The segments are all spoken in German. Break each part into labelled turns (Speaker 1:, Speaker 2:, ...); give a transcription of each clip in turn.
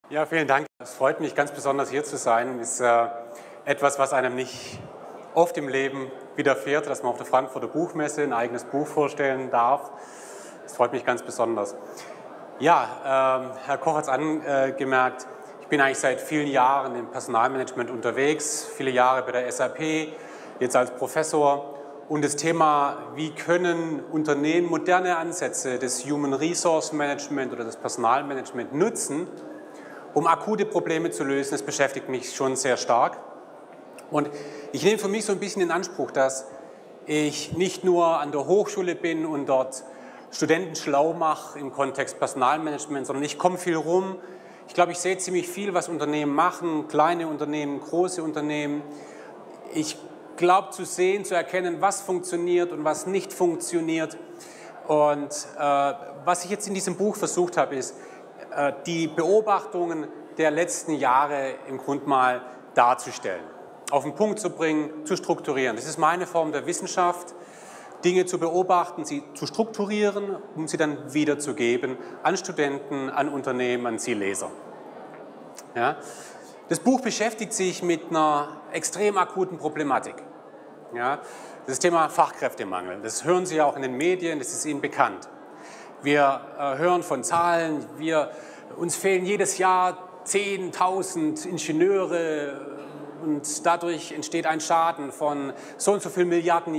Speaker 1: Ja, vielen Dank. Es freut mich ganz besonders, hier zu sein. Es ist etwas, was einem nicht oft im Leben widerfährt, dass man auf der Frankfurter Buchmesse ein eigenes Buch vorstellen darf. Das freut mich ganz besonders. Ja, Herr Koch hat es angemerkt, ich bin eigentlich seit vielen Jahren im Personalmanagement unterwegs, viele Jahre bei der SAP, jetzt als Professor. Und das Thema, wie können Unternehmen moderne Ansätze des Human Resource Management oder des Personalmanagement nutzen, um akute Probleme zu lösen, das beschäftigt mich schon sehr stark. Und ich nehme für mich so ein bisschen in Anspruch, dass ich nicht nur an der Hochschule bin und dort Studenten schlau mache im Kontext Personalmanagement, sondern ich komme viel rum. Ich glaube, ich sehe ziemlich viel, was Unternehmen machen, kleine Unternehmen, große Unternehmen. Ich glaube zu sehen, zu erkennen, was funktioniert und was nicht funktioniert. Und was ich jetzt in diesem Buch versucht habe, ist, die Beobachtungen der letzten Jahre im Grunde mal darzustellen, auf den Punkt zu bringen, zu strukturieren. Das ist meine Form der Wissenschaft, Dinge zu beobachten, sie zu strukturieren, um sie dann wiederzugeben an Studenten, an Unternehmen, an Sie Leser. Ja? Das Buch beschäftigt sich mit einer extrem akuten Problematik. Ja? Das Thema Fachkräftemangel. Das hören Sie auch in den Medien, das ist Ihnen bekannt. Wir hören von Zahlen, uns fehlen jedes Jahr 10.000 Ingenieure und dadurch entsteht ein Schaden von so und so viel Milliarden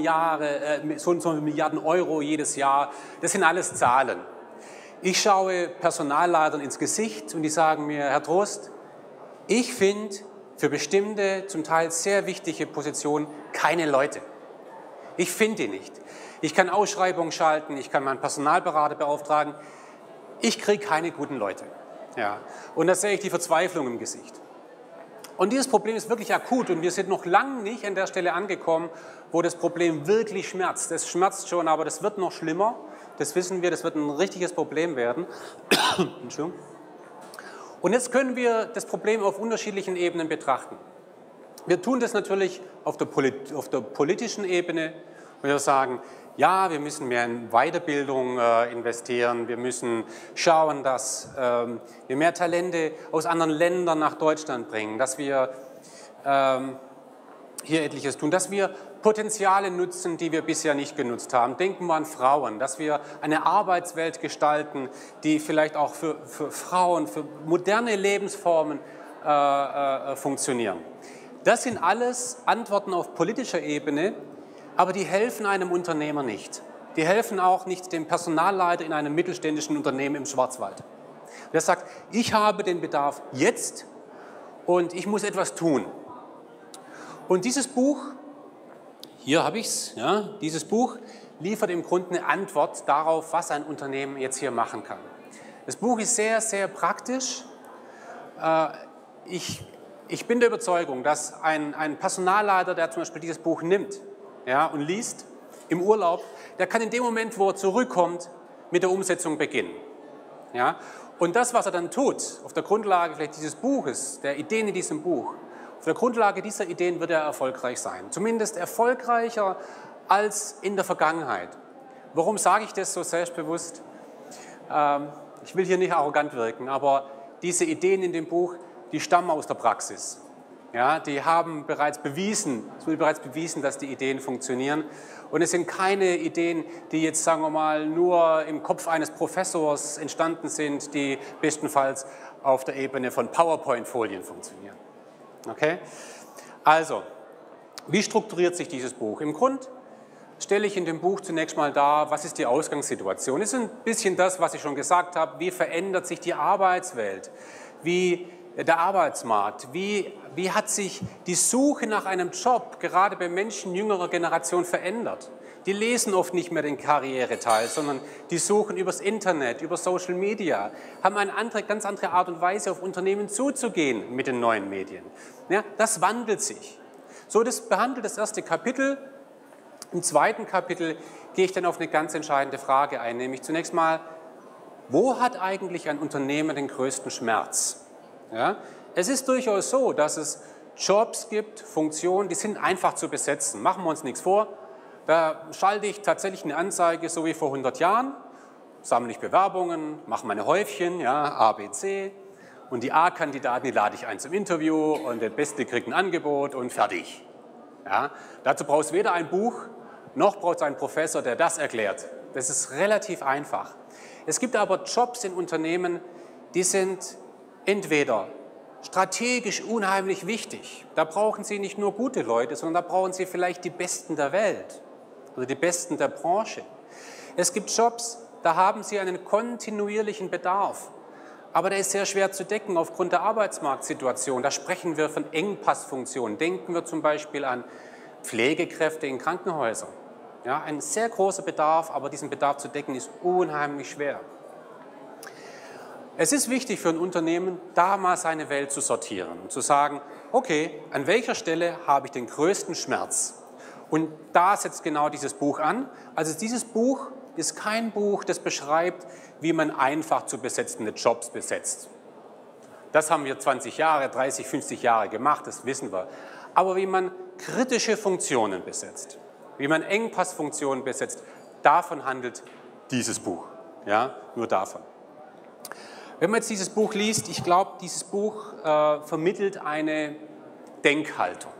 Speaker 1: Euro jedes Jahr. Das sind alles Zahlen. Ich schaue Personalleitern ins Gesicht und die sagen mir, Herr Trost, ich finde für bestimmte, zum Teil sehr wichtige Positionen keine Leute. Ich finde die nicht. Ich kann Ausschreibungen schalten, ich kann meinen Personalberater beauftragen. Ich kriege keine guten Leute. Ja. Und da sehe ich die Verzweiflung im Gesicht. Und dieses Problem ist wirklich akut und wir sind noch lange nicht an der Stelle angekommen, wo das Problem wirklich schmerzt. Es schmerzt schon, aber das wird noch schlimmer. Das wissen wir, das wird ein richtiges Problem werden. Entschuldigung. Und jetzt können wir das Problem auf unterschiedlichen Ebenen betrachten. Wir tun das natürlich auf der politischen Ebene, wo wir sagen, ja, wir müssen mehr in Weiterbildung investieren, wir müssen schauen, dass wir mehr Talente aus anderen Ländern nach Deutschland bringen, dass wir hier etliches tun, dass wir Potenziale nutzen, die wir bisher nicht genutzt haben. Denken wir an Frauen, dass wir eine Arbeitswelt gestalten, die vielleicht auch für Frauen, für moderne Lebensformen funktionieren. Das sind alles Antworten auf politischer Ebene, aber die helfen einem Unternehmer nicht. Die helfen auch nicht dem Personalleiter in einem mittelständischen Unternehmen im Schwarzwald. Der sagt, ich habe den Bedarf jetzt und ich muss etwas tun. Und dieses Buch, hier habe ich es, ja, dieses Buch liefert im Grunde eine Antwort darauf, was ein Unternehmen jetzt hier machen kann. Das Buch ist sehr, sehr praktisch. Ich bin der Überzeugung, dass ein Personalleiter, der zum Beispiel dieses Buch nimmt, ja, und liest im Urlaub, der kann in dem Moment, wo er zurückkommt, mit der Umsetzung beginnen. Ja? Und das, was er dann tut, auf der Grundlage vielleicht dieses Buches, der Ideen in diesem Buch, auf der Grundlage dieser Ideen wird er erfolgreich sein. Zumindest erfolgreicher als in der Vergangenheit. Warum sage ich das so selbstbewusst? Ich will hier nicht arrogant wirken, aber diese Ideen in dem Buch, die stammen aus der Praxis. Ja, die haben bereits bewiesen, es wurde bereits bewiesen, dass die Ideen funktionieren. Und es sind keine Ideen, die jetzt, sagen wir mal, nur im Kopf eines Professors entstanden sind, die bestenfalls auf der Ebene von PowerPoint-Folien funktionieren. Okay? Also, wie strukturiert sich dieses Buch? Im Grunde stelle ich in dem Buch zunächst mal dar, was ist die Ausgangssituation. Es ist ein bisschen das, was ich schon gesagt habe, wie verändert sich die Arbeitswelt, wie der Arbeitsmarkt, wie hat sich die Suche nach einem Job gerade bei Menschen jüngerer Generation verändert. Die lesen oft nicht mehr den Karriereteil, sondern die suchen übers Internet, über Social Media, haben eine ganz andere Art und Weise, auf Unternehmen zuzugehen mit den neuen Medien. Ja, das wandelt sich. So, das behandelt das erste Kapitel. Im zweiten Kapitel gehe ich dann auf eine ganz entscheidende Frage ein, nämlich zunächst mal, wo hat eigentlich ein Unternehmer den größten Schmerz? Ja, es ist durchaus so, dass es Jobs gibt, Funktionen, die sind einfach zu besetzen. Machen wir uns nichts vor. Da schalte ich tatsächlich eine Anzeige, so wie vor 100 Jahren, sammle ich Bewerbungen, mache meine Häufchen, ja, A, B, C. und die A-Kandidaten, die lade ich ein zum Interview und der Beste kriegt ein Angebot und fertig. Ja? Dazu brauchst du weder ein Buch, noch brauchst du einen Professor, der das erklärt. Das ist relativ einfach. Es gibt aber Jobs in Unternehmen, die sind entweder strategisch unheimlich wichtig. Da brauchen Sie nicht nur gute Leute, sondern da brauchen Sie vielleicht die Besten der Welt oder die Besten der Branche. Es gibt Jobs, da haben Sie einen kontinuierlichen Bedarf, aber der ist sehr schwer zu decken aufgrund der Arbeitsmarktsituation. Da sprechen wir von Engpassfunktionen. Denken wir zum Beispiel an Pflegekräfte in Krankenhäusern. Ja, ein sehr großer Bedarf, aber diesen Bedarf zu decken ist unheimlich schwer. Es ist wichtig für ein Unternehmen, da mal seine Welt zu sortieren und zu sagen, okay, an welcher Stelle habe ich den größten Schmerz? Und da setzt genau dieses Buch an. Also dieses Buch ist kein Buch, das beschreibt, wie man einfach zu besetzende Jobs besetzt. Das haben wir 20 Jahre, 30, 50 Jahre gemacht, das wissen wir. Aber wie man kritische Funktionen besetzt, wie man Engpassfunktionen besetzt, davon handelt dieses Buch. Ja, nur davon. Wenn man jetzt dieses Buch liest, ich glaube, dieses Buch vermittelt eine Denkhaltung.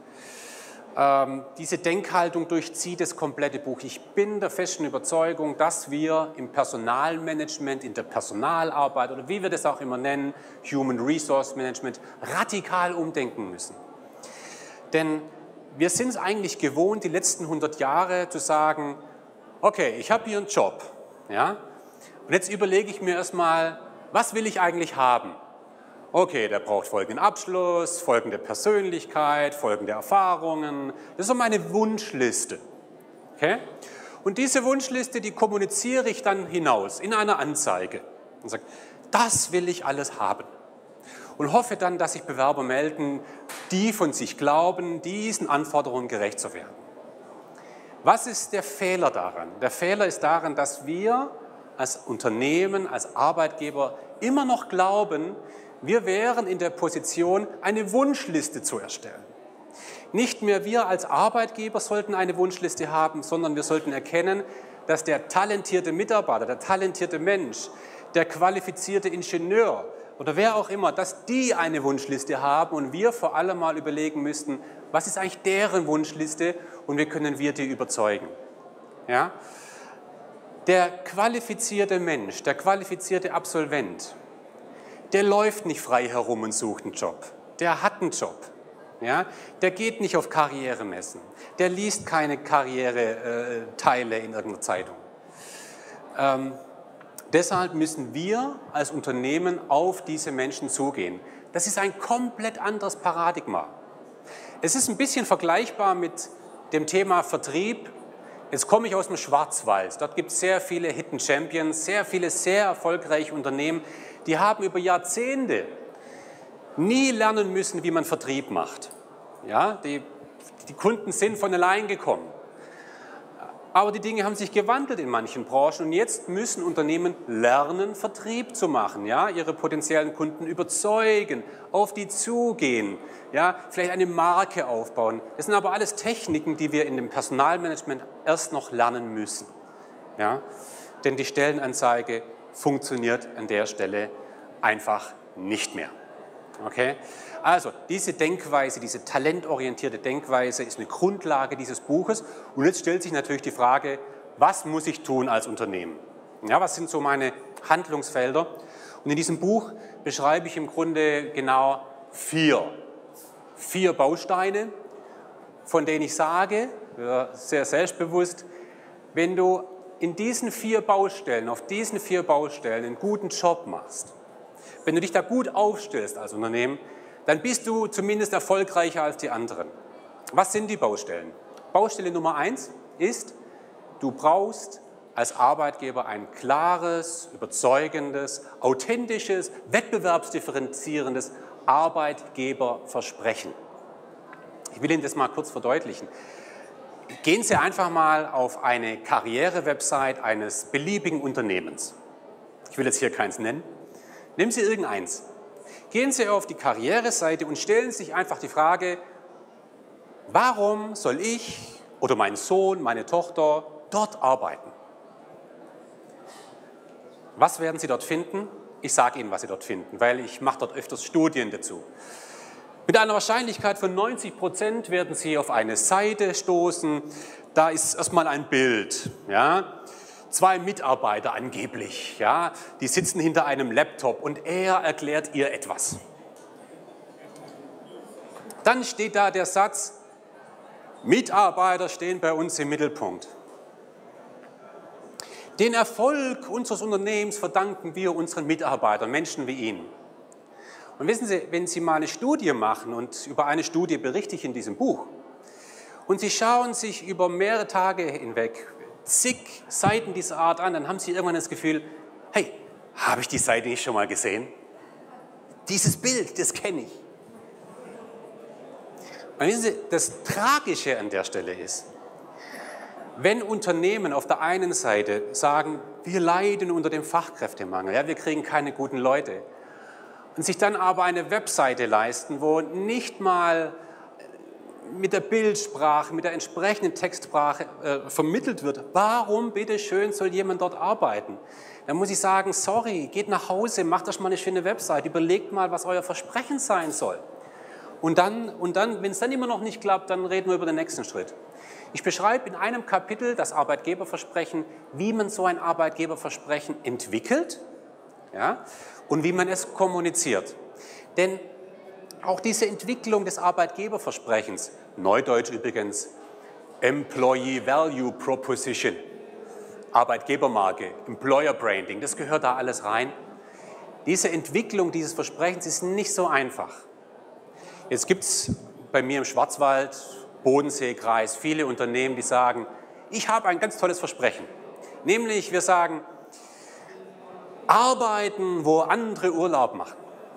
Speaker 1: Diese Denkhaltung durchzieht das komplette Buch. Ich bin der festen Überzeugung, dass wir im Personalmanagement, in der Personalarbeit oder wie wir das auch immer nennen, Human Resource Management, radikal umdenken müssen. Denn wir sind es eigentlich gewohnt, die letzten 100 Jahre zu sagen, okay, ich habe hier einen Job, ja, und jetzt überlege ich mir erstmal, was will ich eigentlich haben? Okay, der braucht folgenden Abschluss, folgende Persönlichkeit, folgende Erfahrungen. Das ist so meine Wunschliste. Okay? Und diese Wunschliste, die kommuniziere ich dann hinaus in einer Anzeige und sage, das will ich alles haben. Und hoffe dann, dass sich Bewerber melden, die von sich glauben, diesen Anforderungen gerecht zu werden. Was ist der Fehler daran? Der Fehler ist daran, dass wir als Unternehmen, als Arbeitgeber immer noch glauben, wir wären in der Position, eine Wunschliste zu erstellen. Nicht mehr wir als Arbeitgeber sollten eine Wunschliste haben, sondern wir sollten erkennen, dass der talentierte Mitarbeiter, der talentierte Mensch, der qualifizierte Ingenieur oder wer auch immer, dass die eine Wunschliste haben und wir vor allem mal überlegen müssten, was ist eigentlich deren Wunschliste und wie können wir die überzeugen. Ja? Der qualifizierte Mensch, der qualifizierte Absolvent, der läuft nicht frei herum und sucht einen Job. Der hat einen Job. Ja? Der geht nicht auf Karrieremessen. Der liest keine Karriereteile in irgendeiner Zeitung. Deshalb müssen wir als Unternehmen auf diese Menschen zugehen. Das ist ein komplett anderes Paradigma. Es ist ein bisschen vergleichbar mit dem Thema Vertrieb. Jetzt komme ich aus dem Schwarzwald. Dort gibt es sehr viele Hidden Champions, sehr viele sehr erfolgreiche Unternehmen, die haben über Jahrzehnte nie lernen müssen, wie man Vertrieb macht. Ja, die Kunden sind von allein gekommen. Aber die Dinge haben sich gewandelt in manchen Branchen und jetzt müssen Unternehmen lernen, Vertrieb zu machen, ja, ihre potenziellen Kunden überzeugen, auf die zugehen, ja, vielleicht eine Marke aufbauen. Das sind aber alles Techniken, die wir in dem Personalmanagement erst noch lernen müssen. Ja, denn die Stellenanzeige funktioniert an der Stelle einfach nicht mehr. Okay? Also diese Denkweise, diese talentorientierte Denkweise ist eine Grundlage dieses Buches. Und jetzt stellt sich natürlich die Frage, was muss ich tun als Unternehmen? Ja, was sind so meine Handlungsfelder? Und in diesem Buch beschreibe ich im Grunde genau vier Bausteine, von denen ich sage, sehr selbstbewusst, wenn du in diesen 4 Baustellen, auf diesen 4 Baustellen einen guten Job machst, wenn du dich da gut aufstellst als Unternehmen, dann bist du zumindest erfolgreicher als die anderen. Was sind die Baustellen? Baustelle Nummer 1 ist, du brauchst als Arbeitgeber ein klares, überzeugendes, authentisches, wettbewerbsdifferenzierendes Arbeitgeberversprechen. Ich will Ihnen das mal kurz verdeutlichen. Gehen Sie einfach mal auf eine Karriere-Website eines beliebigen Unternehmens. Ich will jetzt hier keins nennen. Nehmen Sie irgendeins. Gehen Sie auf die Karriereseite und stellen sich einfach die Frage, warum soll ich oder mein Sohn, meine Tochter dort arbeiten? Was werden Sie dort finden? Ich sage Ihnen, was Sie dort finden, weil ich mache dort öfters Studien dazu. Mit einer Wahrscheinlichkeit von 90% werden Sie auf eine Seite stoßen. Da ist erstmal ein Bild. Ja? 2 Mitarbeiter angeblich. Ja? Die sitzen hinter einem Laptop und er erklärt ihr etwas. Dann steht da der Satz, Mitarbeiter stehen bei uns im Mittelpunkt. Den Erfolg unseres Unternehmens verdanken wir unseren Mitarbeitern, Menschen wie Ihnen. Und wissen Sie, wenn Sie mal eine Studie machen, und über eine Studie berichte ich in diesem Buch, und Sie schauen sich über mehrere Tage hinweg zig Seiten dieser Art an, dann haben Sie irgendwann das Gefühl, hey, habe ich die Seite nicht schon mal gesehen? Dieses Bild, das kenne ich. Und wissen Sie, das Tragische an der Stelle ist, wenn Unternehmen auf der einen Seite sagen, wir leiden unter dem Fachkräftemangel, ja, wir kriegen keine guten Leute, und sich dann aber eine Webseite leisten, wo nicht mal mit der Bildsprache, mit der entsprechenden Textsprache vermittelt wird, warum bitteschön soll jemand dort arbeiten? Dann muss ich sagen, sorry, geht nach Hause, macht euch mal eine schöne Webseite, überlegt mal, was euer Versprechen sein soll. Und dann, wenn es dann immer noch nicht klappt, dann reden wir über den nächsten Schritt. Ich beschreibe in einem Kapitel das Arbeitgeberversprechen, wie man so ein Arbeitgeberversprechen entwickelt, ja, und wie man es kommuniziert. Denn auch diese Entwicklung des Arbeitgeberversprechens, Neudeutsch übrigens, Employee Value Proposition, Arbeitgebermarke, Employer Branding, das gehört da alles rein. Diese Entwicklung dieses Versprechens ist nicht so einfach. Jetzt gibt es bei mir im Schwarzwald, Bodenseekreis, viele Unternehmen, die sagen, ich habe ein ganz tolles Versprechen. Nämlich, wir sagen, arbeiten, wo andere Urlaub machen.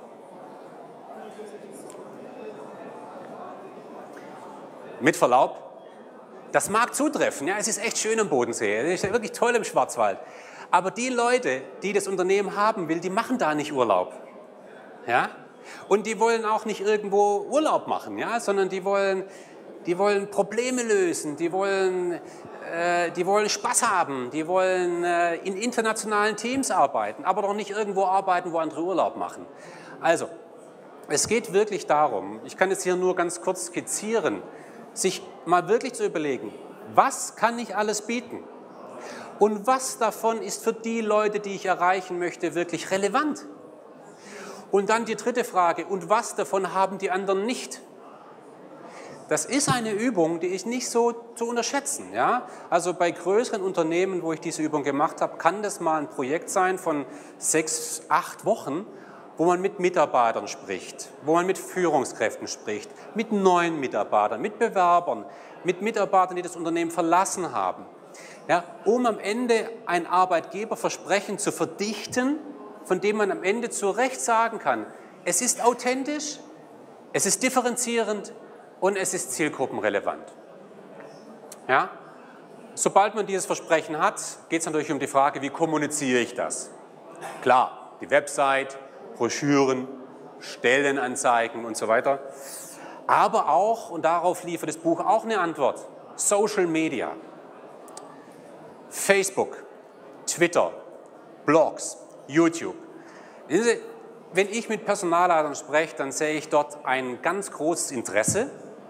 Speaker 1: Mit Verlaub, das mag zutreffen, ja, es ist echt schön am Bodensee, es ist wirklich toll im Schwarzwald. Aber die Leute, die das Unternehmen haben will, die machen da nicht Urlaub. Ja? Und die wollen auch nicht irgendwo Urlaub machen, ja, sondern die wollen Probleme lösen, die wollen Spaß haben, die wollen in internationalen Teams arbeiten, aber doch nicht irgendwo arbeiten, wo andere Urlaub machen. Also, es geht wirklich darum, ich kann es hier nur ganz kurz skizzieren, sich mal wirklich zu überlegen, was kann ich alles bieten? Und was davon ist für die Leute, die ich erreichen möchte, wirklich relevant? Und dann die dritte Frage, und was davon haben die anderen nicht? Das ist eine Übung, die ist nicht so zu unterschätzen. Ja? Also bei größeren Unternehmen, wo ich diese Übung gemacht habe, kann das mal ein Projekt sein von 6, 8 Wochen, wo man mit Mitarbeitern spricht, wo man mit Führungskräften spricht, mit neuen Mitarbeitern, mit Bewerbern, mit Mitarbeitern, die das Unternehmen verlassen haben, ja, um am Ende ein Arbeitgeberversprechen zu verdichten, von dem man am Ende zu Recht sagen kann, es ist authentisch, es ist differenzierend und es ist zielgruppenrelevant. Ja? Sobald man dieses Versprechen hat, geht es natürlich um die Frage, wie kommuniziere ich das? Klar, die Website, Broschüren, Stellenanzeigen und so weiter. Aber auch, und darauf liefert das Buch auch eine Antwort, Social Media. Facebook, Twitter, Blogs, YouTube. Wenn ich mit Personalleitern spreche, dann sehe ich dort ein ganz großes Interesse.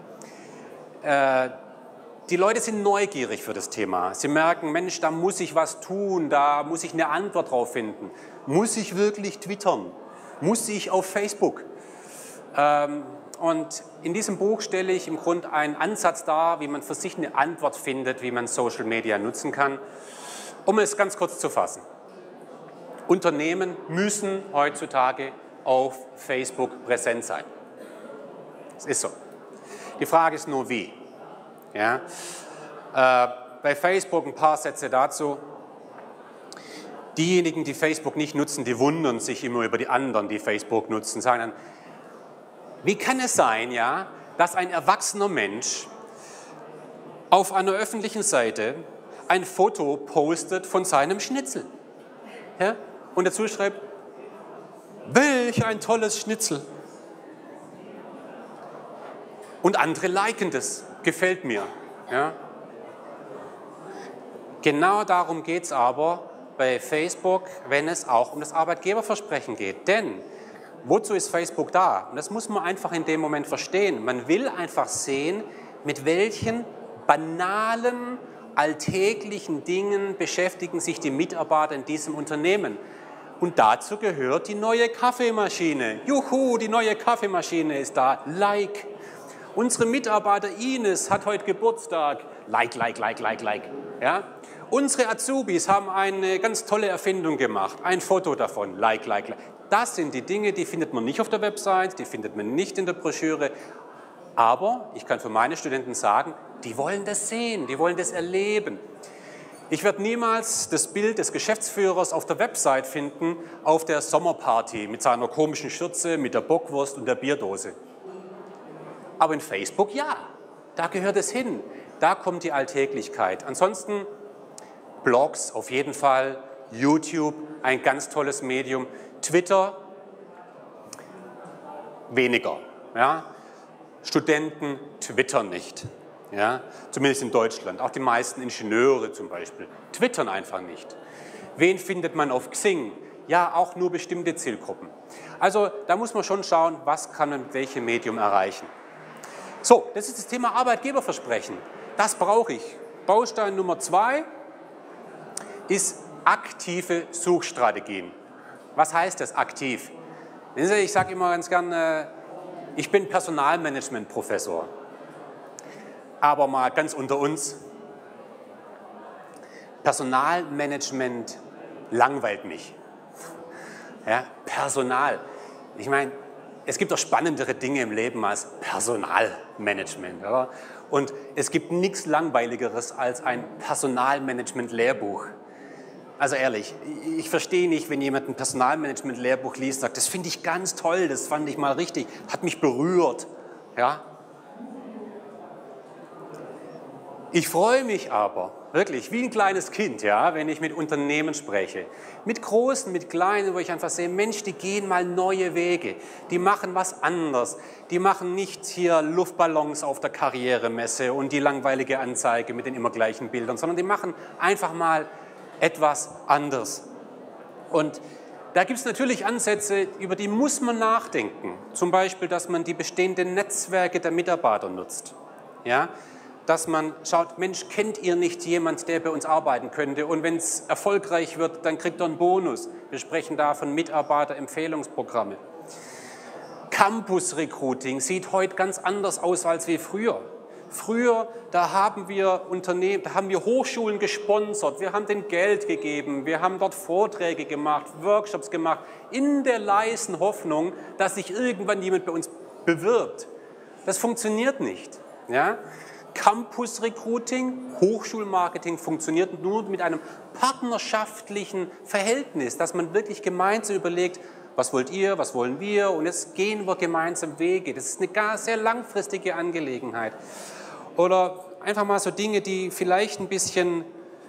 Speaker 1: Die Leute sind neugierig für das Thema. Sie merken, Mensch, da muss ich was tun, da muss ich eine Antwort drauf finden. Muss ich wirklich twittern? Muss ich auf Facebook? Und in diesem Buch stelle ich im Grunde einen Ansatz dar, wie man für sich eine Antwort findet, wie man Social Media nutzen kann. Um es ganz kurz zu fassen. Unternehmen müssen heutzutage auf Facebook präsent sein. Das ist so. Die Frage ist nur, wie. Ja? Bei Facebook ein paar Sätze dazu. Diejenigen, die Facebook nicht nutzen, die wundern sich immer über die anderen, die Facebook nutzen, sagen dann, wie kann es sein, ja, dass ein erwachsener Mensch auf einer öffentlichen Seite ein Foto postet von seinem Schnitzel? Ja? Und dazu schreibt, welch ein tolles Schnitzel. Und andere liken das, gefällt mir. Ja? Genau darum geht es aber bei Facebook, wenn es auch um das Arbeitgeberversprechen geht. Denn wozu ist Facebook da? Und das muss man einfach in dem Moment verstehen. Man will einfach sehen, mit welchen banalen, alltäglichen Dingen beschäftigen sich die Mitarbeiter in diesem Unternehmen. Und dazu gehört die neue Kaffeemaschine. Juhu, die neue Kaffeemaschine ist da. Like. Unsere Mitarbeiter Ines hat heute Geburtstag. Like, like, like, like, like. Ja? Unsere Azubis haben eine ganz tolle Erfindung gemacht. Ein Foto davon. Like, like, like. Das sind die Dinge, die findet man nicht auf der Website, die findet man nicht in der Broschüre. Aber ich kann für meine Studenten sagen, die wollen das sehen, die wollen das erleben. Ich werde niemals das Bild des Geschäftsführers auf der Website finden, auf der Sommerparty mit seiner komischen Schürze, mit der Bockwurst und der Bierdose. Aber in Facebook ja, da gehört es hin, da kommt die Alltäglichkeit. Ansonsten Blogs auf jeden Fall, YouTube, ein ganz tolles Medium, Twitter weniger. Ja? Studenten twittern nicht, ja? Zumindest in Deutschland. Auch die meisten Ingenieure zum Beispiel twittern einfach nicht. Wen findet man auf Xing? Ja, auch nur bestimmte Zielgruppen. Also da muss man schon schauen, was kann man mit welchem Medium erreichen. So, das ist das Thema Arbeitgeberversprechen. Das brauche ich. Baustein Nummer 2 ist aktive Suchstrategien. Was heißt das aktiv? Ich sage immer ganz gern, ich bin Personalmanagement-Professor. Aber mal ganz unter uns, Personalmanagement langweilt mich. Ja, Personal. Ich meine, es gibt doch spannendere Dinge im Leben als Personalmanagement. Oder? Und es gibt nichts Langweiligeres als ein Personalmanagement-Lehrbuch. Also ehrlich, ich verstehe nicht, wenn jemand ein Personalmanagement-Lehrbuch liest und sagt, das finde ich ganz toll, das fand ich mal richtig, hat mich berührt. Ja? Ich freue mich aber, wirklich, wie ein kleines Kind, ja, wenn ich mit Unternehmen spreche. Mit Großen, mit Kleinen, wo ich einfach sehe, Mensch, die gehen mal neue Wege, die machen was anderes. Die machen nicht hier Luftballons auf der Karrieremesse und die langweilige Anzeige mit den immer gleichen Bildern, sondern die machen einfach mal etwas anderes. Und da gibt es natürlich Ansätze, über die muss man nachdenken. Zum Beispiel, dass man die bestehenden Netzwerke der Mitarbeiter nutzt. Ja? Dass man schaut, Mensch, kennt ihr nicht jemand, der bei uns arbeiten könnte? Und wenn es erfolgreich wird, dann kriegt er einen Bonus. Wir sprechen da von Mitarbeiterempfehlungsprogramme. Campus-Recruiting sieht heute ganz anders aus als wie früher. Früher, da haben wir Hochschulen gesponsert, wir haben denen Geld gegeben, wir haben dort Vorträge gemacht, Workshops gemacht, in der leisen Hoffnung, dass sich irgendwann jemand bei uns bewirbt. Das funktioniert nicht. Ja? Campus-Recruiting, Hochschulmarketing funktioniert nur mit einem partnerschaftlichen Verhältnis, dass man wirklich gemeinsam überlegt, was wollt ihr, was wollen wir und jetzt gehen wir gemeinsam Wege. Das ist eine gar sehr langfristige Angelegenheit. Oder einfach mal so Dinge, die vielleicht ein bisschen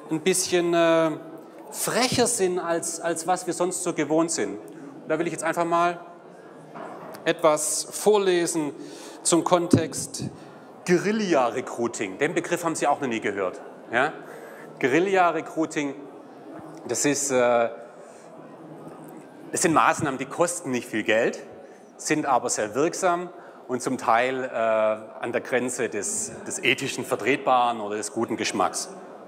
Speaker 1: frecher sind, als was wir sonst so gewohnt sind. Und da will ich jetzt einfach mal etwas vorlesen zum Kontext Guerilla-Recruiting. Den Begriff haben Sie auch noch nie gehört. Ja? Guerilla-Recruiting, das sind Maßnahmen, die kosten nicht viel Geld, sind aber sehr wirksam und zum Teil an der Grenze des ethischen Vertretbaren oder des guten Geschmacks.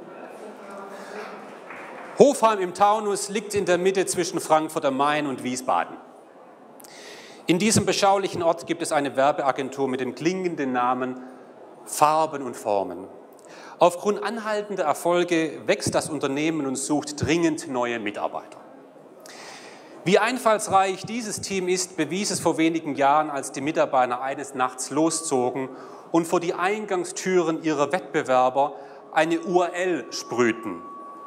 Speaker 1: Hofheim im Taunus liegt in der Mitte zwischen Frankfurt am Main und Wiesbaden. In diesem beschaulichen Ort gibt es eine Werbeagentur mit dem klingenden Namen Farben und Formen. Aufgrund anhaltender Erfolge wächst das Unternehmen und sucht dringend neue Mitarbeiter. Wie einfallsreich dieses Team ist, bewies es vor wenigen Jahren, als die Mitarbeiter eines Nachts loszogen und vor die Eingangstüren ihrer Wettbewerber eine URL sprühten: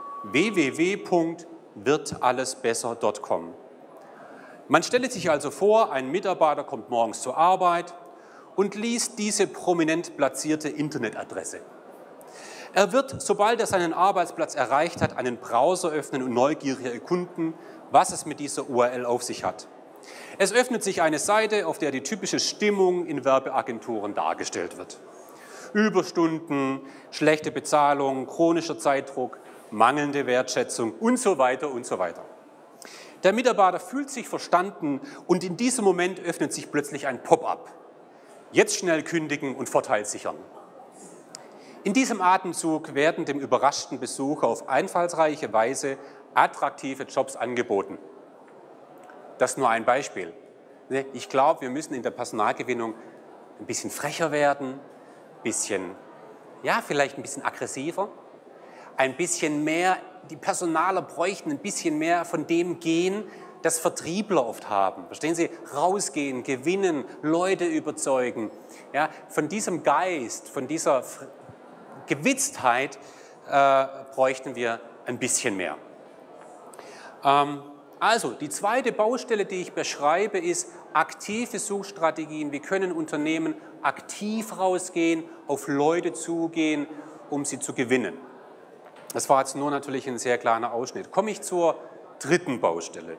Speaker 1: www.wirtallesbesser.com. Man stelle sich also vor, ein Mitarbeiter kommt morgens zur Arbeit und liest diese prominent platzierte Internetadresse. Er wird, sobald er seinen Arbeitsplatz erreicht hat, einen Browser öffnen und neugierig erkunden, was es mit dieser URL auf sich hat. Es öffnet sich eine Seite, auf der die typische Stimmung in Werbeagenturen dargestellt wird. Überstunden, schlechte Bezahlung, chronischer Zeitdruck mangelnde Wertschätzung und so weiter und so weiter. Der Mitarbeiter fühlt sich verstanden und in diesem Moment öffnet sich plötzlich ein Pop-up. Jetzt schnell kündigen und Vorteil sichern. In diesem Atemzug werden dem überraschten Besucher auf einfallsreiche Weise attraktive Jobs angeboten. Das ist nur ein Beispiel. Ich glaube, wir müssen in der Personalgewinnung ein bisschen frecher werden, vielleicht ein bisschen aggressiver, ein bisschen mehr, die Personaler bräuchten ein bisschen mehr von dem Gehen, das Vertriebler oft haben. Verstehen Sie? Rausgehen, gewinnen, Leute überzeugen. Ja, von diesem Geist, von dieser Gewitztheit bräuchten wir ein bisschen mehr. Also, die zweite Baustelle, die ich beschreibe, ist aktive Suchstrategien. Wie können Unternehmen aktiv rausgehen, auf Leute zugehen, um sie zu gewinnen? Das war jetzt nur natürlich ein sehr kleiner Ausschnitt. Komme ich zur dritten Baustelle.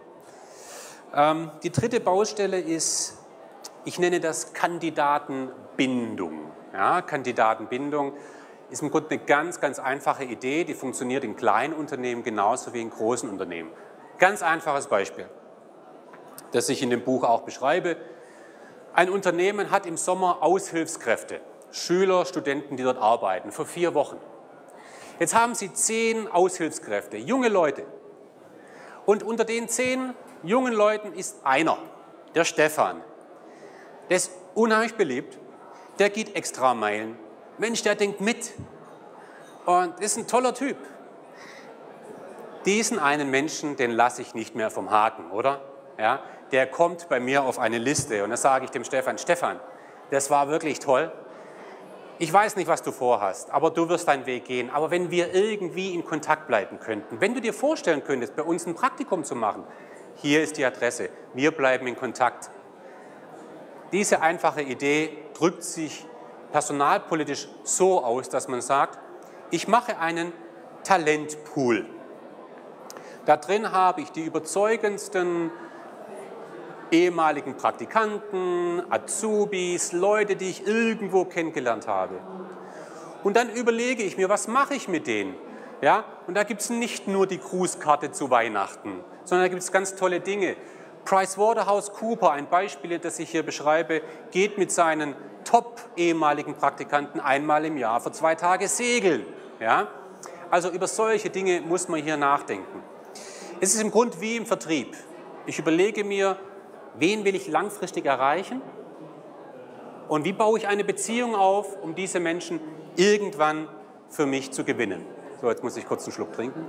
Speaker 1: Die dritte Baustelle ist, ich nenne das Kandidatenbindung. Ja, Kandidatenbindung ist im Grunde eine ganz, ganz einfache Idee, die funktioniert in kleinen Unternehmen genauso wie in großen Unternehmen. Ganz einfaches Beispiel, das ich in dem Buch auch beschreibe. Ein Unternehmen hat im Sommer Aushilfskräfte, Schüler, Studenten, die dort arbeiten, für 4 Wochen. Jetzt haben Sie 10 Aushilfskräfte, junge Leute. Und unter den 10 jungen Leuten ist einer, der Stefan. Der ist unheimlich beliebt, der geht extra Meilen. Mensch, der denkt mit und ist ein toller Typ. Diesen einen Menschen, den lasse ich nicht mehr vom Haken, oder? Ja, der kommt bei mir auf eine Liste und da sage ich dem Stefan, Stefan, das war wirklich toll. Ich weiß nicht, was du vorhast, aber du wirst deinen Weg gehen. Aber wenn wir irgendwie in Kontakt bleiben könnten, wenn du dir vorstellen könntest, bei uns ein Praktikum zu machen, hier ist die Adresse, wir bleiben in Kontakt. Diese einfache Idee drückt sich personalpolitisch so aus, dass man sagt, ich mache einen Talentpool. Da drin habe ich die überzeugendsten ehemaligen Praktikanten, Azubis, Leute, die ich irgendwo kennengelernt habe. Und dann überlege ich mir, was mache ich mit denen? Ja? Und da gibt es nicht nur die Grußkarte zu Weihnachten, sondern da gibt es ganz tolle Dinge. PricewaterhouseCoopers, ein Beispiel, das ich hier beschreibe, geht mit seinen top-ehemaligen Praktikanten einmal im Jahr für 2 Tage segeln. Ja? Also über solche Dinge muss man hier nachdenken. Es ist im Grunde wie im Vertrieb. Ich überlege mir, wen will ich langfristig erreichen und wie baue ich eine Beziehung auf, um diese Menschen irgendwann für mich zu gewinnen. So, jetzt muss ich kurz einen Schluck trinken.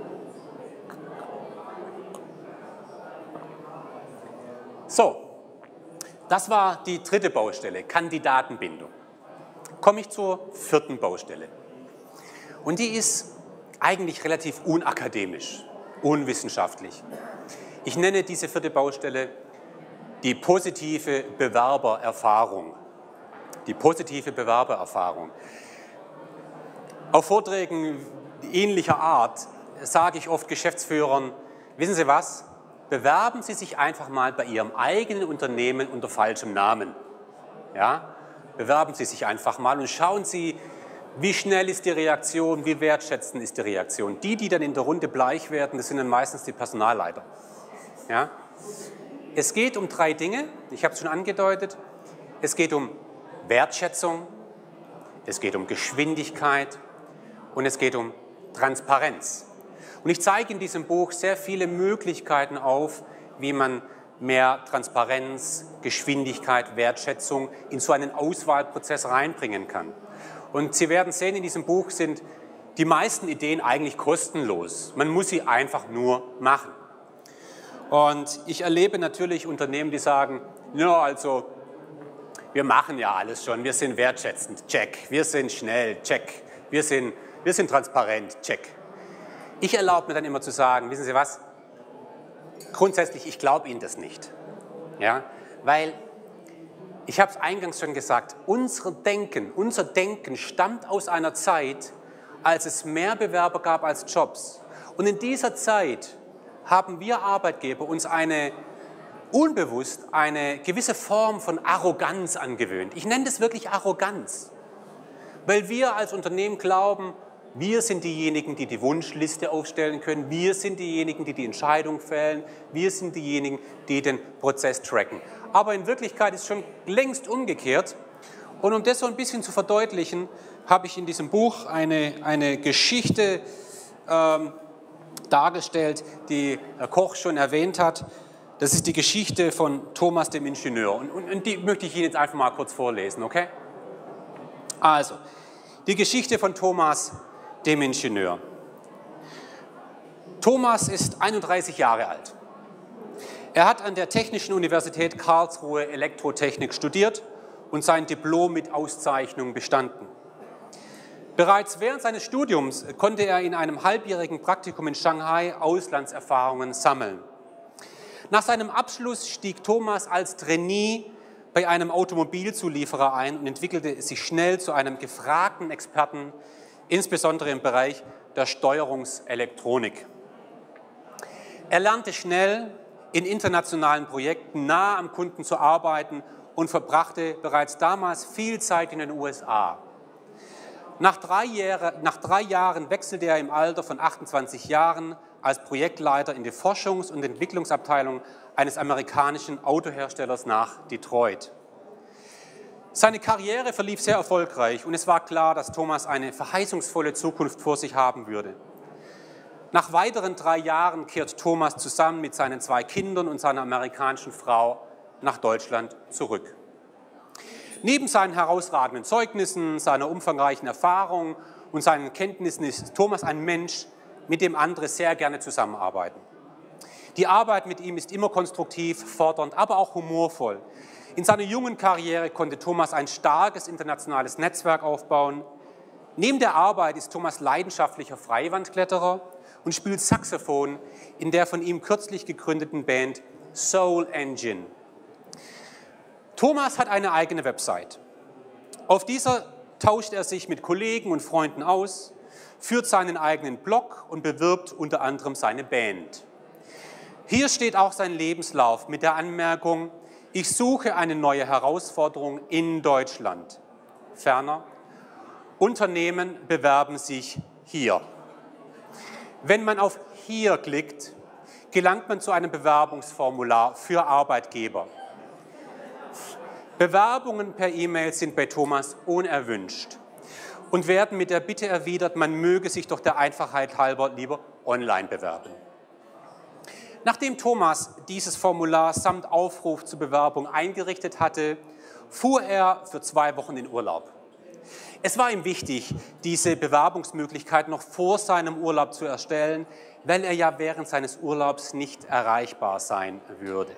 Speaker 1: So, das war die dritte Baustelle, Kandidatenbindung. Komme ich zur vierten Baustelle. Und die ist eigentlich relativ unakademisch, unwissenschaftlich. Ich nenne diese vierte Baustelle die positive Bewerbererfahrung. Die positive Bewerbererfahrung. Auf Vorträgen ähnlicher Art sage ich oft Geschäftsführern, wissen Sie was, bewerben Sie sich einfach mal bei Ihrem eigenen Unternehmen unter falschem Namen. Ja? Bewerben Sie sich einfach mal und schauen Sie, wie schnell ist die Reaktion, wie wertschätzend ist die Reaktion. Die dann in der Runde bleich werden, das sind dann meistens die Personalleiter. Ja? Es geht um 3 Dinge, ich habe es schon angedeutet. Es geht um Wertschätzung, es geht um Geschwindigkeit und es geht um Transparenz. Und ich zeige in diesem Buch sehr viele Möglichkeiten auf, wie man mehr Transparenz, Geschwindigkeit, Wertschätzung in so einen Auswahlprozess reinbringen kann. Und Sie werden sehen, in diesem Buch sind die meisten Ideen eigentlich kostenlos. Man muss sie einfach nur machen. Und ich erlebe natürlich Unternehmen, die sagen, ja, also wir machen ja alles schon, wir sind wertschätzend, check, wir sind schnell, check, wir sind transparent, check. Ich erlaube mir dann immer zu sagen, wissen Sie was, grundsätzlich, ich glaube Ihnen das nicht. Ja? Weil, ich habe es eingangs schon gesagt, unser Denken stammt aus einer Zeit, als es mehr Bewerber gab als Jobs. Und in dieser Zeit haben wir Arbeitgeber uns unbewusst eine gewisse Form von Arroganz angewöhnt. Ich nenne das wirklich Arroganz, weil wir als Unternehmen glauben, Wir sind diejenigen, die die Wunschliste aufstellen können. Wir sind diejenigen, die die Entscheidung fällen. Wir sind diejenigen, die den Prozess tracken. Aber in Wirklichkeit ist es schon längst umgekehrt. Und um das so ein bisschen zu verdeutlichen, habe ich in diesem Buch eine Geschichte dargestellt, die Herr Koch schon erwähnt hat. Das ist die Geschichte von Thomas dem Ingenieur. Und die möchte ich Ihnen jetzt einfach mal kurz vorlesen, okay? Also, die Geschichte von Thomas dem Ingenieur. Thomas ist 31 Jahre alt. Er hat an der Technischen Universität Karlsruhe Elektrotechnik studiert und sein Diplom mit Auszeichnung bestanden. Bereits während seines Studiums konnte er in einem halbjährigen Praktikum in Shanghai Auslandserfahrungen sammeln. Nach seinem Abschluss stieg Thomas als Trainee bei einem Automobilzulieferer ein und entwickelte sich schnell zu einem gefragten Experten, insbesondere im Bereich der Steuerungselektronik. Er lernte schnell, in internationalen Projekten nah am Kunden zu arbeiten und verbrachte bereits damals viel Zeit in den USA. Nach 3 Jahren wechselte er im Alter von 28 Jahren als Projektleiter in die Forschungs- und Entwicklungsabteilung eines amerikanischen Autoherstellers nach Detroit. Seine Karriere verlief sehr erfolgreich und es war klar, dass Thomas eine verheißungsvolle Zukunft vor sich haben würde. Nach weiteren 3 Jahren kehrt Thomas zusammen mit seinen 2 Kindern und seiner amerikanischen Frau nach Deutschland zurück. Neben seinen herausragenden Zeugnissen, seiner umfangreichen Erfahrung und seinen Kenntnissen ist Thomas ein Mensch, mit dem andere sehr gerne zusammenarbeiten. Die Arbeit mit ihm ist immer konstruktiv, fordernd, aber auch humorvoll. In seiner jungen Karriere konnte Thomas ein starkes internationales Netzwerk aufbauen. Neben der Arbeit ist Thomas leidenschaftlicher Freiwandkletterer und spielt Saxophon in der von ihm kürzlich gegründeten Band Soul Engine. Thomas hat eine eigene Website. Auf dieser tauscht er sich mit Kollegen und Freunden aus, führt seinen eigenen Blog und bewirbt unter anderem seine Band. Hier steht auch sein Lebenslauf mit der Anmerkung: Ich suche eine neue Herausforderung in Deutschland. Ferner: Unternehmen bewerben sich hier. Wenn man auf hier klickt, gelangt man zu einem Bewerbungsformular für Arbeitgeber. Bewerbungen per E-Mail sind bei Thomas unerwünscht und werden mit der Bitte erwidert, man möge sich doch der Einfachheit halber lieber online bewerben. Nachdem Thomas dieses Formular samt Aufruf zur Bewerbung eingerichtet hatte, fuhr er für 2 Wochen in Urlaub. Es war ihm wichtig, diese Bewerbungsmöglichkeit noch vor seinem Urlaub zu erstellen, weil er ja während seines Urlaubs nicht erreichbar sein würde.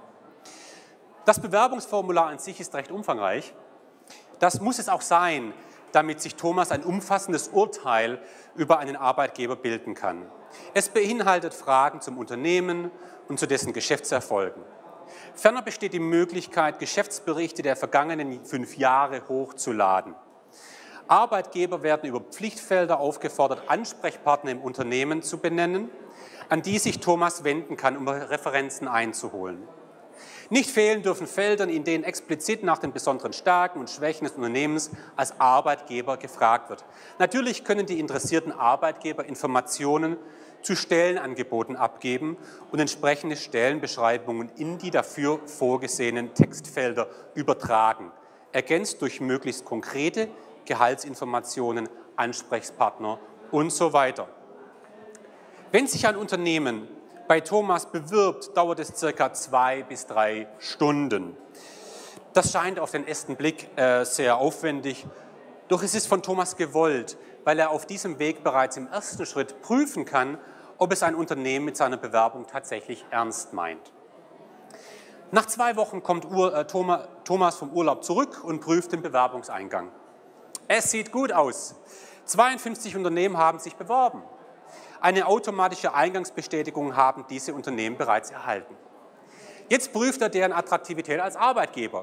Speaker 1: Das Bewerbungsformular an sich ist recht umfangreich. Das muss es auch sein, damit sich Thomas ein umfassendes Urteil über einen Arbeitgeber bilden kann. Es beinhaltet Fragen zum Unternehmen und zu dessen Geschäftserfolgen. Ferner besteht die Möglichkeit, Geschäftsberichte der vergangenen 5 Jahre hochzuladen. Arbeitgeber werden über Pflichtfelder aufgefordert, Ansprechpartner im Unternehmen zu benennen, an die sich Thomas wenden kann, um Referenzen einzuholen. Nicht fehlen dürfen Felder, in denen explizit nach den besonderen Stärken und Schwächen des Unternehmens als Arbeitgeber gefragt wird. Natürlich können die interessierten Arbeitgeber Informationen zu Stellenangeboten abgeben und entsprechende Stellenbeschreibungen in die dafür vorgesehenen Textfelder übertragen, ergänzt durch möglichst konkrete Gehaltsinformationen, Ansprechpartner und so weiter. Wenn sich ein Unternehmen bei Thomas bewirbt, dauert es ca. 2 bis 3 Stunden. Das scheint auf den ersten Blick sehr aufwendig, doch es ist von Thomas gewollt, weil er auf diesem Weg bereits im ersten Schritt prüfen kann, ob es ein Unternehmen mit seiner Bewerbung tatsächlich ernst meint. Nach 2 Wochen kommt Thomas vom Urlaub zurück und prüft den Bewerbungseingang. Es sieht gut aus. 52 Unternehmen haben sich beworben. Eine automatische Eingangsbestätigung haben diese Unternehmen bereits erhalten. Jetzt prüft er deren Attraktivität als Arbeitgeber.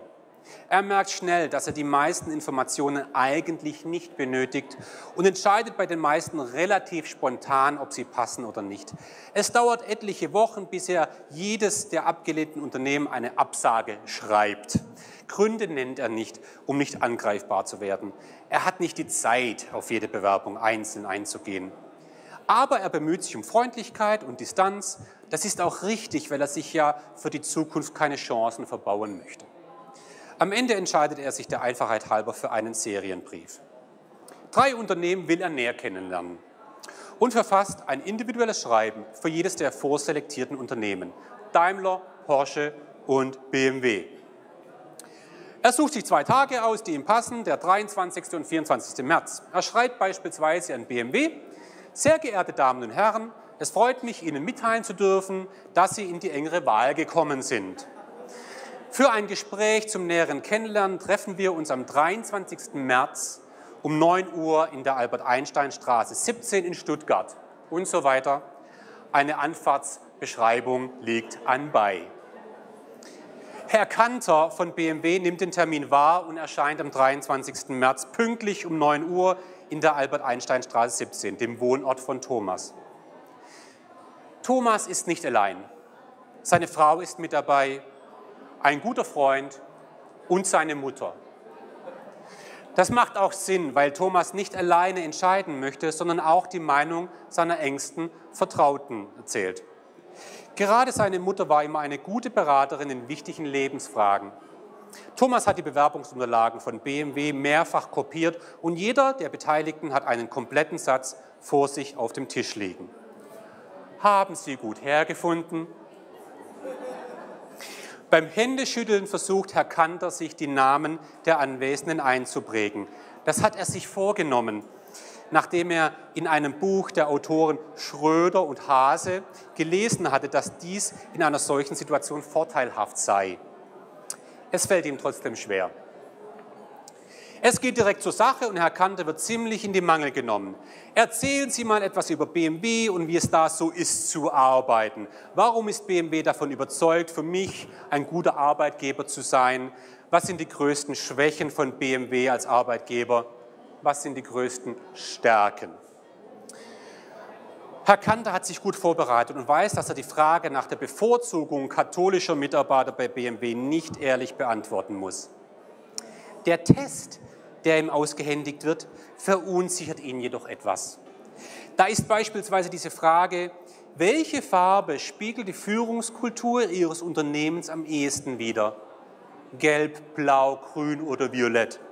Speaker 1: Er merkt schnell, dass er die meisten Informationen eigentlich nicht benötigt und entscheidet bei den meisten relativ spontan, ob sie passen oder nicht. Es dauert etliche Wochen, bis er jedes der abgelehnten Unternehmen eine Absage schreibt. Gründe nennt er nicht, um nicht angreifbar zu werden. Er hat nicht die Zeit, auf jede Bewerbung einzeln einzugehen. Aber er bemüht sich um Freundlichkeit und Distanz. Das ist auch richtig, weil er sich ja für die Zukunft keine Chancen verbauen möchte. Am Ende entscheidet er sich der Einfachheit halber für einen Serienbrief. 3 Unternehmen will er näher kennenlernen und verfasst ein individuelles Schreiben für jedes der vorselektierten Unternehmen: Daimler, Porsche und BMW. Er sucht sich 2 Tage aus, die ihm passen, der 23. und 24. März. Er schreibt beispielsweise an BMW: Sehr geehrte Damen und Herren, es freut mich, Ihnen mitteilen zu dürfen, dass Sie in die engere Wahl gekommen sind. Für ein Gespräch zum näheren Kennenlernen treffen wir uns am 23. März um 9 Uhr in der Albert-Einstein-Straße 17 in Stuttgart und so weiter. Eine Anfahrtsbeschreibung liegt anbei. Herr Kanter von BMW nimmt den Termin wahr und erscheint am 23. März pünktlich um 9 Uhr in der Albert-Einstein-Straße 17, dem Wohnort von Thomas. Thomas ist nicht allein. Seine Frau ist mit dabei, ein guter Freund und seine Mutter. Das macht auch Sinn, weil Thomas nicht alleine entscheiden möchte, sondern auch die Meinung seiner engsten Vertrauten erzählt. Gerade seine Mutter war immer eine gute Beraterin in wichtigen Lebensfragen. Thomas hat die Bewerbungsunterlagen von BMW mehrfach kopiert und jeder der Beteiligten hat einen kompletten Satz vor sich auf dem Tisch liegen. Haben Sie gut hergefunden? Beim Händeschütteln versucht Herr Kanter, sich die Namen der Anwesenden einzuprägen. Das hat er sich vorgenommen, nachdem er in einem Buch der Autoren Schröder und Hase gelesen hatte, dass dies in einer solchen Situation vorteilhaft sei. Es fällt ihm trotzdem schwer. Es geht direkt zur Sache und Herr Kanter wird ziemlich in die Mangel genommen. Erzählen Sie mal etwas über BMW und wie es da so ist zu arbeiten. Warum ist BMW davon überzeugt, für mich ein guter Arbeitgeber zu sein? Was sind die größten Schwächen von BMW als Arbeitgeber? Was sind die größten Stärken? Herr Kanter hat sich gut vorbereitet und weiß, dass er die Frage nach der Bevorzugung katholischer Mitarbeiter bei BMW nicht ehrlich beantworten muss. Der Test, der ihm ausgehändigt wird, verunsichert ihn jedoch etwas. Da ist beispielsweise diese Frage: Welche Farbe spiegelt die Führungskultur Ihres Unternehmens am ehesten wider? Gelb, blau, grün oder violett?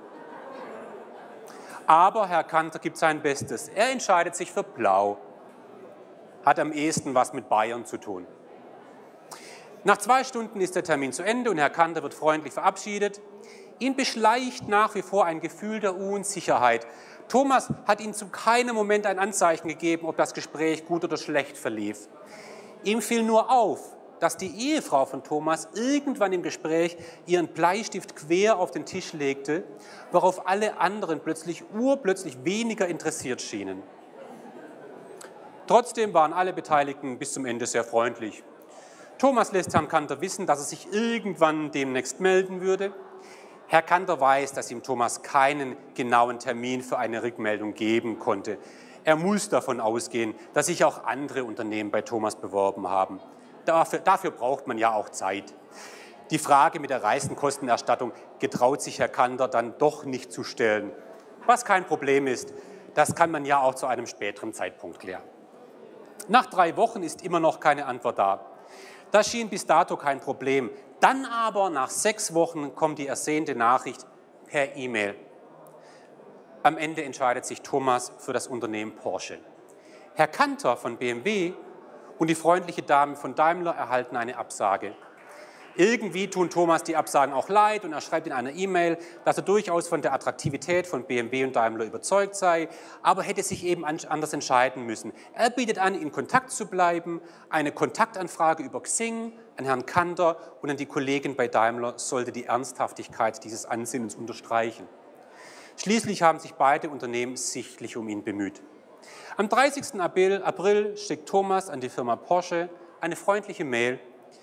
Speaker 1: Aber Herr Kanter gibt sein Bestes. Er entscheidet sich für blau. Hat am ehesten was mit Bayern zu tun. Nach 2 Stunden ist der Termin zu Ende und Herr Kanter wird freundlich verabschiedet. Ihn beschleicht nach wie vor ein Gefühl der Unsicherheit. Thomas hat ihm zu keinem Moment ein Anzeichen gegeben, ob das Gespräch gut oder schlecht verlief. Ihm fiel nur auf, dass die Ehefrau von Thomas irgendwann im Gespräch ihren Bleistift quer auf den Tisch legte, worauf alle anderen plötzlich weniger interessiert schienen. Trotzdem waren alle Beteiligten bis zum Ende sehr freundlich. Thomas lässt Herrn Kanter wissen, dass er sich irgendwann demnächst melden würde. Herr Kanter weiß, dass ihm Thomas keinen genauen Termin für eine Rückmeldung geben konnte. Er muss davon ausgehen, dass sich auch andere Unternehmen bei Thomas beworben haben. Dafür braucht man ja auch Zeit. Die Frage mit der Reisekostenerstattung getraut sich Herr Kanter dann doch nicht zu stellen. Was kein Problem ist, das kann man ja auch zu einem späteren Zeitpunkt klären. Nach 3 Wochen ist immer noch keine Antwort da. Das schien bis dato kein Problem. Dann aber nach 6 Wochen kommt die ersehnte Nachricht per E-Mail. Am Ende entscheidet sich Thomas für das Unternehmen Porsche. Herr Kanter von BMW und die freundliche Dame von Daimler erhalten eine Absage. Irgendwie tun Thomas die Absagen auch leid und er schreibt in einer E-Mail, dass er durchaus von der Attraktivität von BMW und Daimler überzeugt sei, aber hätte sich eben anders entscheiden müssen. Er bietet an, in Kontakt zu bleiben. Eine Kontaktanfrage über Xing an Herrn Kanter und an die Kollegen bei Daimler sollte die Ernsthaftigkeit dieses Ansinnens unterstreichen. Schließlich haben sich beide Unternehmen sichtlich um ihn bemüht. Am 30. April schickt Thomas an die Firma Porsche eine freundliche Mail.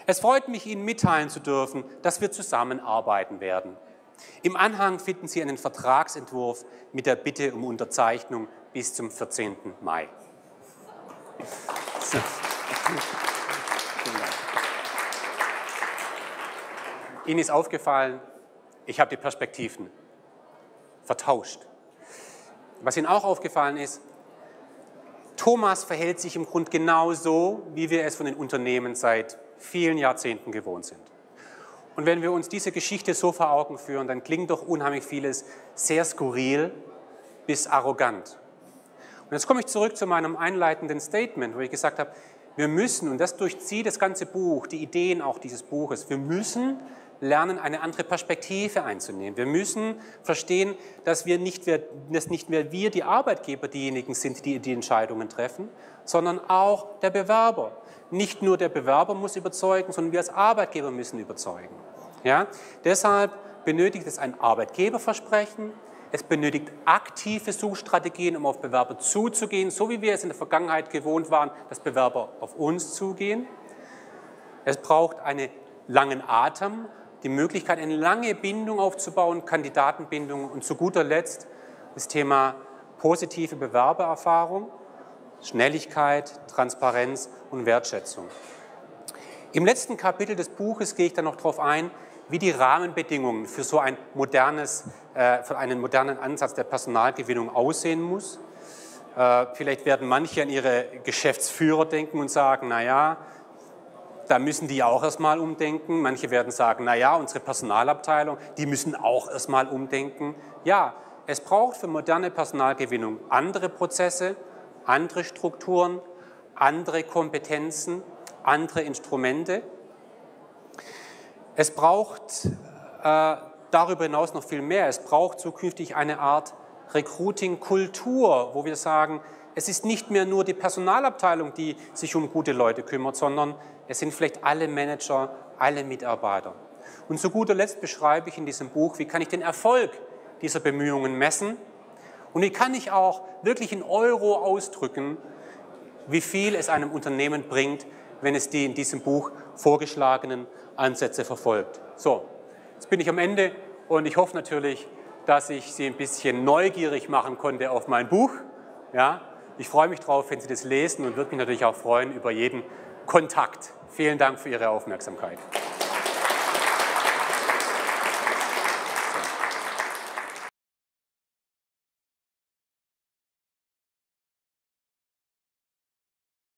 Speaker 1: Es freut mich, Ihnen mitteilen zu dürfen, dass wir zusammenarbeiten werden. Im Anhang finden Sie einen Vertragsentwurf mit der Bitte um Unterzeichnung bis zum 14. Mai. So. Ihnen ist aufgefallen, ich habe die Perspektiven vertauscht. Was Ihnen auch aufgefallen ist, Thomas verhält sich im Grunde genauso, wie wir es von den Unternehmen seit vielen Jahrzehnten gewohnt sind. Und wenn wir uns diese Geschichte so vor Augen führen, dann klingt doch unheimlich vieles sehr skurril bis arrogant. Und jetzt komme ich zurück zu meinem einleitenden Statement, wo ich gesagt habe, wir müssen, und das durchzieht das ganze Buch, die Ideen auch dieses Buches, wir müssen lernen, eine andere Perspektive einzunehmen. Wir müssen verstehen, dass nicht mehr wir, die Arbeitgeber, diejenigen sind, die die Entscheidungen treffen, sondern auch der Bewerber. Nicht nur der Bewerber muss überzeugen, sondern wir als Arbeitgeber müssen überzeugen. Ja? Deshalb benötigt es ein Arbeitgeberversprechen, es benötigt aktive Suchstrategien, um auf Bewerber zuzugehen, so wie wir es in der Vergangenheit gewohnt waren, dass Bewerber auf uns zugehen. Es braucht einen langen Atem, die Möglichkeit, eine lange Bindung aufzubauen, Kandidatenbindung und zu guter Letzt das Thema positive Bewerbererfahrung, Schnelligkeit, Transparenz und Wertschätzung. Im letzten Kapitel des Buches gehe ich dann noch darauf ein, wie die Rahmenbedingungen für so einen modernen Ansatz der Personalgewinnung aussehen muss. Vielleicht werden manche an ihre Geschäftsführer denken und sagen, naja, da müssen die auch erstmal umdenken. Manche werden sagen, naja, unsere Personalabteilung, die müssen auch erstmal umdenken. Ja, es braucht für moderne Personalgewinnung andere Prozesse, andere Strukturen, andere Kompetenzen, andere Instrumente. Es braucht darüber hinaus noch viel mehr. Es braucht zukünftig eine Art Recruiting-Kultur, wo wir sagen, es ist nicht mehr nur die Personalabteilung, die sich um gute Leute kümmert, sondern es sind vielleicht alle Manager, alle Mitarbeiter. Und zu guter Letzt beschreibe ich in diesem Buch, wie kann ich den Erfolg dieser Bemühungen messen und wie kann ich auch wirklich in Euro ausdrücken, wie viel es einem Unternehmen bringt, wenn es die in diesem Buch vorgeschlagenen Ansätze verfolgt. So, jetzt bin ich am Ende und ich hoffe natürlich, dass ich Sie ein bisschen neugierig machen konnte auf mein Buch. Ja, ich freue mich drauf, wenn Sie das lesen und würde mich natürlich auch freuen über jeden Kontakt. Vielen Dank für Ihre Aufmerksamkeit.